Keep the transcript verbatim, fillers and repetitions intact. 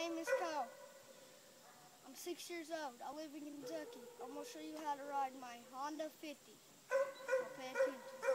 name is Kole. I'm six years old. I live in Kentucky. I'm going to show you how to ride my Honda fifty. Now pay attention.